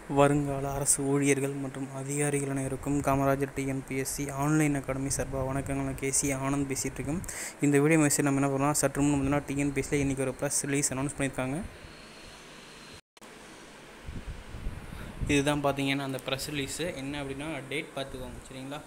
வருங்கால அரசு ஊழியர்கள் மற்றும் அதிகாரிகள் அனைவருக்கும் காமராஜர் டிஎன்பிஎஸ்சி ஆன்லைன் அகாடமி சார்பாக வணக்கங்கள். நான் கேசி ஆனந்த் பேசிகிட்டு இருக்கேன். இந்த வீடியோ மெசேஜ் நம்ம என்ன பண்ணலாம், சற்று முன் பார்த்தீங்கன்னா டிஎன்பிஎஸ்சியில் இன்றைக்கி ஒரு ப்ரெஸ் ரிலீஸ் அனௌன்ஸ் பண்ணியிருக்காங்க. இதுதான் பார்த்தீங்கன்னா அந்த ப்ரெஸ் ரிலீஸு என்ன அப்படின்னா டேட் பார்த்துக்கோங்க சரிங்களா.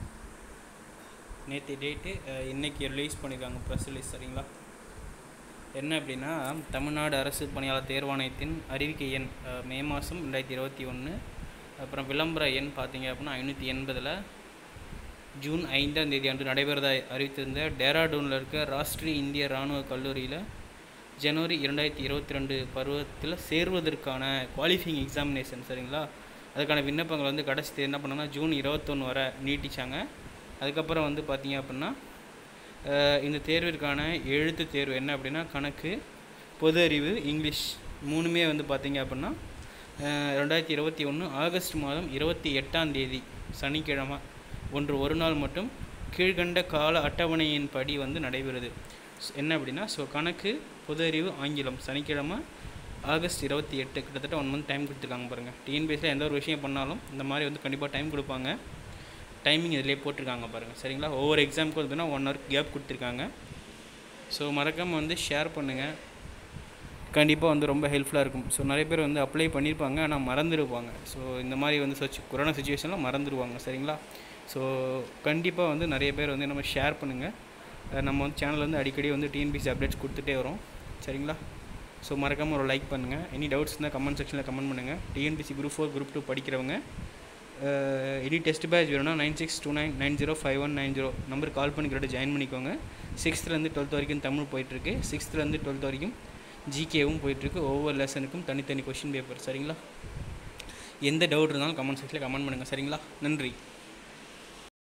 நேற்று டேட்டு இன்றைக்கி ரிலீஸ் பண்ணியிருக்காங்க ப்ரெஸ் ரிலீஸ் சரிங்களா. என்ன அப்படின்னா தமிழ்நாடு அரசு பணியாளர் தேர்வாணையத்தின் அறிவிக்கை எண் மே மாதம் 2021, அப்புறம் விளம்பர எண் பார்த்தீங்க அப்படின்னா 580 ஜூன் 5ஆம் தேதி அன்று நடைபெறதா அறிவித்திருந்த டேராடூனில் இருக்க ராஷ்ட்ரிய இந்திய இராணுவ கல்லூரியில் ஜனவரி 2022 பருவத்தில் சேர்வதற்கான குவாலிஃபையிங் எக்ஸாமினேஷன் சரிங்களா. அதுக்கான விண்ணப்பங்கள் வந்து கடைசி என்ன பண்ணாங்கன்னா ஜூன் 21 வரை நீட்டிச்சாங்க. அதுக்கப்புறம் வந்து பார்த்தீங்க அப்படின்னா இந்த தேர்விற்கான எழுத்து தேர்வு என்ன அப்படின்னா கணக்கு, பொது அறிவு, இங்கிலீஷ் மூணுமே வந்து பார்த்திங்க அப்படின்னா 2021 ஆகஸ்ட் மாதம் 28ஆம் தேதி சனிக்கிழமை ஒரு நாள் மட்டும் கீழ்கண்ட கால அட்டவணையின் படி வந்து நடைபெறுது. என்ன அப்படின்னா கணக்கு, பொது அறிவு, ஆங்கிலம் சனிக்கிழமை ஆகஸ்ட் 28, கிட்டத்தட்ட 1 மந்த் டைம் கொடுத்துருக்காங்க பாருங்கள். டிஎன்பிஎஸ்சியில் எந்த ஒரு விஷயம் பண்ணாலும் இந்த மாதிரி வந்து கண்டிப்பாக டைம் கொடுப்பாங்க. டைமிங் இதிலே போட்டிருக்காங்க பாருங்கள் சரிங்களா. ஒவ்வொரு எக்ஸாமுக்கு வந்துன்னா 1 hour கேப் கொடுத்துருக்காங்க. ஸோ மறக்காமல் வந்து ஷேர் பண்ணுங்கள், கண்டிப்பாக வந்து ரொம்ப ஹெல்ப்ஃபுல்லாக இருக்கும். ஸோ நிறைய பேர் வந்து அப்ளை பண்ணியிருப்பாங்க, ஆனால் மறந்துடுவாங்க. ஸோ இந்த மாதிரி வந்து கொரோனா சுச்சுவேஷனில் மறந்துடுவாங்க சரிங்களா. ஸோ கண்டிப்பாக வந்து நிறைய பேர் வந்து நம்ம ஷேர் பண்ணுங்கள். நம்ம வந்து சேனல் வந்து அடிக்கடி வந்து டிஎன்பிஎஸ்சி அப்டேட்ஸ் கொடுத்துட்டே வரோம் சரிங்களா. ஸோ மறக்காமல் ஒரு லைக் பண்ணுங்கள். எனி டவுட்ஸ் இருந்தால் கமெண்ட் செக்ஷனில் கமெண்ட் பண்ணுங்கள். டிஎன்பிஎஸ்சி குரூப் 4 குரூப் 2 படிக்கிறவங்க எனி டெஸ்ட் பேட்ச் வேணும்னா 9629905190 நம்பர் கால் பண்ணி கிட்ட ஜாயின் பண்ணிக்கோங்க. 6th to 12th வரைக்கும் தமிழ் போயிட்டுருக்கு, 6th to 12th வரைக்கும் ஜிகேவும் போயிட்டுருக்கு. ஒவ்வொரு லெசனுக்கும் தனித்தனி கொஷின் பேப்பர் சரிங்களா. எந்த டவுட் இருந்தாலும் கமெண்ட் செக்ஷனில் கமெண்ட் பண்ணுங்கள் சரிங்களா. நன்றி.